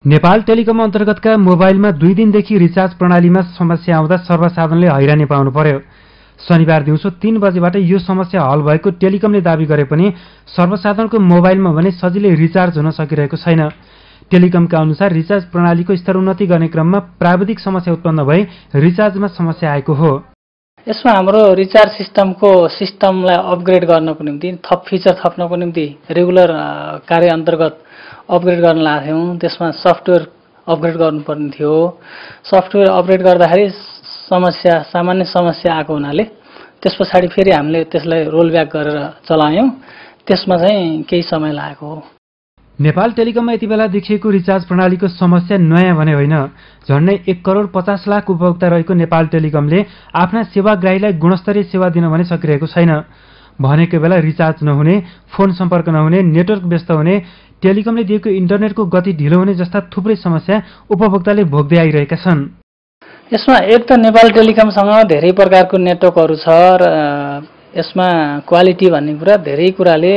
Nepal telecom अन्तर्गतका मोबाइलमा 2 दिनदेखि रिचार्ज प्रणालीमा समस्या आउँदा सर्वसाधारणले हैरानी पाउनु पर्यो। शनिबार दिउँसो 3 बजेबाट यो समस्या हल भएको टेलिकमले दावी गरे पनि सर्वसाधारणको मोबाइलमा भने सजिलै रिचार्ज हुन सकिरहेको छैन। टेलिकमका अनुसार रिचार्ज प्रणालीको स्तरोन्नति गर्ने क्रममा प्राविधिक समस्या उत्पन्न भई रिचार्जमा समस्या आएको हो। यसमा हाम्रो रिचार्ज सिस्टमलाई अपग्रेड गर्नको निम्ति थप फिचर थप्नको निम्ति रेगुलर कार्य अन्तर्गत अपग्रेड गर्न लाग्थ्यौँ। त्यसमा सफ्टवेयर अपग्रेड गर्नुपर्ने थियो। सफ्टवेयर अपग्रेड गर्दाखेरि सामान्य समस्या आएको हुनाले त्यस पछाडि फेरि हामीले त्यसलाई रोलब्याक गरेर चलायौँ। त्यसमा चाहिँ केही समय लागेको हो। नेपाल टेलिकममा यति बेला देखिएको रिचार्ज प्रणालीको समस्या नयाँ भने होइन। झन्डै 1,50,00,000 उपभोक्ता रहेको नेपाल टेलिकमले आफ्ना सेवाग्राहीलाई गुणस्तरीय सेवा दिन भने सकिरहेको छैन। भनेको बेला रिचार्ज नहुने, फोन सम्पर्क नहुने, नेटवर्क व्यस्त हुने, टेलिकमले दिएको इन्टरनेटको गति ढिलो हुने जस्ता थुप्रै समस्या उपभोक्ताले भोग्दै आइरहेका छन्। यसमा एक त नेपाल टेलिकमसँग धेरै प्रकारको नेटवर्कहरू छ र यसमा क्वालिटी भन्ने कुरा धेरै कुराले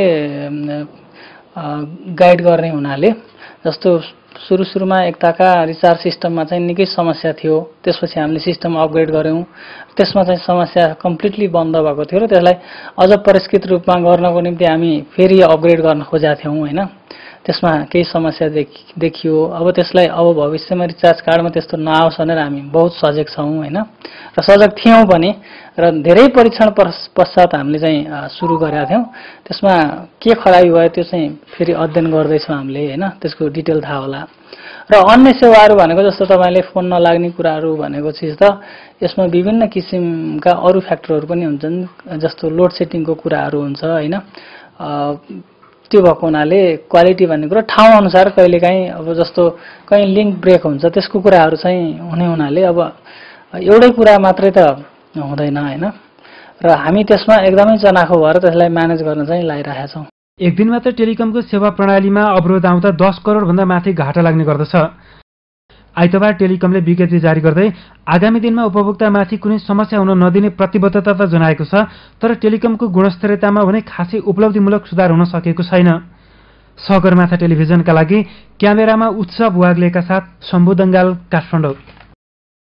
गाइड गर्ने हुनाले जस्तो सुरुमा एकताका रिचार्ज सिस्टममा चाहिँ निकै समस्या थियो। त्यसपछि हामीले सिस्टम अपग्रेड गऱ्यौँ। त्यसमा चाहिँ समस्या कम्प्लिटली बन्द भएको थियो र त्यसलाई अझ परिष्कृत रूपमा गर्नको निम्ति हामी फेरि अपग्रेड गर्न खोजेका थियौँ हैन। त्यसमा केही समस्या देखियो। अब त्यसलाई भविष्यमा रिचार्ज कार्डमा त्यस्तो नआओस् भनेर हामी बहुत सजग छौँ हैन र सजग थियौँ पनि र धेरै परीक्षण पश्चात हामीले चाहिँ सुरु गरेका थियौँ। त्यसमा के खराबी भयो त्यो चाहिँ फेरि अध्ययन गर्दैछौँ हामीले हैन। त्यसको डिटेल थाहा होला। र अन्य सेवाहरू भनेको जस्तो तपाईँले फोन नलाग्ने कुराहरू भनेको चिज त यसमा विभिन्न किसिमका अरू फ्याक्टरहरू पनि हुन्छन्। जस्तो लोड सेटिङको कुराहरू हुन्छ हैन। त्यो भएको हुनाले क्वालिटी भन्ने कुरा ठाउँ अनुसार कहिलेकाहीँ अब जस्तो कहीँ लिङ्क ब्रेक हुन्छ त्यसको कुराहरू चाहिँ हुने हुनाले अब एउटै कुरा मात्रै त हुँदैन हैन। र हामी त्यसमा एकदमै चनाखो भएर त्यसलाई म्यानेज गर्न चाहिँ लागिरहेका छौँ। एक दिन मात्र टेलिकमको सेवा प्रणालीमा अवरोध आउँदा 10 करोड भन्दा माथि घाटा लाग्ने गर्दछ। आइतबार टेलिकमले विज्ञप्ति जारी गर्दै आगामी दिनमा उपभोक्तामाथि कुनै समस्या हुन नदिने प्रतिबद्धता त जनाएको छ। तर टेलिकमको गुणस्तरीयतामा भने खासै उपलब्धिमूलक सुधार हुन सकेको छैन। सगरमाथा टेलिभिजनका लागि क्यामेरामा उत्सव वाग्लेका साथ शम्भु दङ्गाल, काठमाडौँ।